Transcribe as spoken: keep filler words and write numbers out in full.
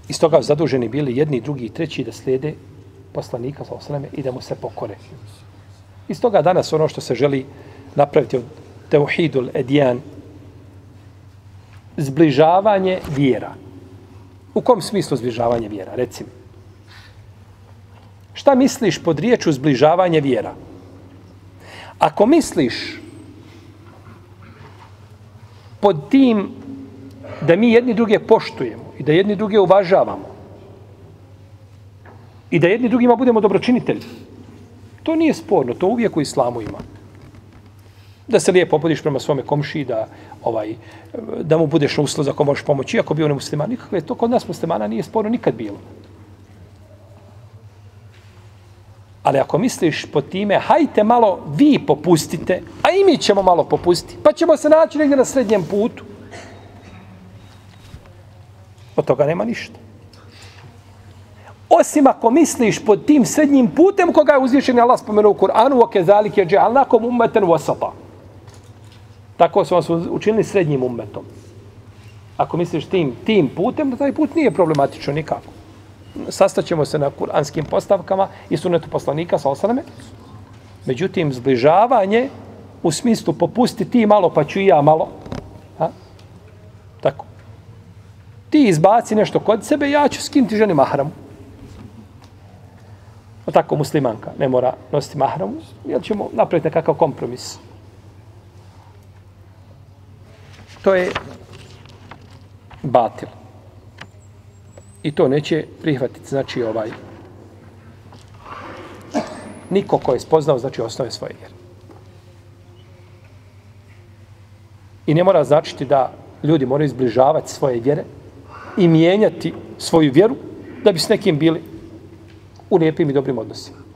Iz toga zaduženi bili jedni, drugi i treći da slijede poslanika sallallahu alejhi ve selleme i da mu se pokore. Iz toga danas ono što se želi napraviti od tauhidul edjan, zbližavanje vjera. U kom smislu zbližavanje vjera? Reci mi. Šta misliš pod riječu zbližavanje vjera? Ako misliš pod tim da mi jedni druge poštujemo i da jedni druge uvažavamo i da jedni drugima budemo dobročinitelji, to nije sporno, to uvijek u islamu ima. Da se lijepo opodiš prema svome komšiji, da, ovaj, da mu budeš na usluzi ako možeš pomoći, iako bio nemusliman. Nikakve, to kod nas muslimana nije sporno nikad bilo. Ali ako misliš po time, hajte malo vi popustite, a i mi ćemo malo popustiti, pa ćemo se naći negdje na srednjem putu. Od toga nema ništa. Osim ako misliš pod tim srednjim putem koga je uzvišen Allah spomenuo u Kur'anu, وَكَذَلِكَ جَعَلْنَاكُمْ أُمَّةً وَسَطًا. Tako su vas učinili srednjim ummetom. Ako misliš tim, tim putem, taj put nije problematično nikako. Sastaćemo se na kuranskim postavkama i sunnetu poslanika, sallallahu alejhi ve selleme. Međutim, zbližavanje u smislu popusti ti malo, pa ću i ja malo. A? Tako. Ti izbaci nešto kod sebe, ja ću skinuti ženi mahramu. O tako muslimanka ne mora nositi mahramu, jer ćemo napraviti nekakav kompromis. To je batil. I to neće prihvatiti, znači ovaj, niko ko je spoznao, znači osnove svoje vjere. I ne mora značiti da ljudi moraju izbližavati svoje vjere i mijenjati svoju vjeru da bi s nekim bili u lijepim i dobrim odnosima.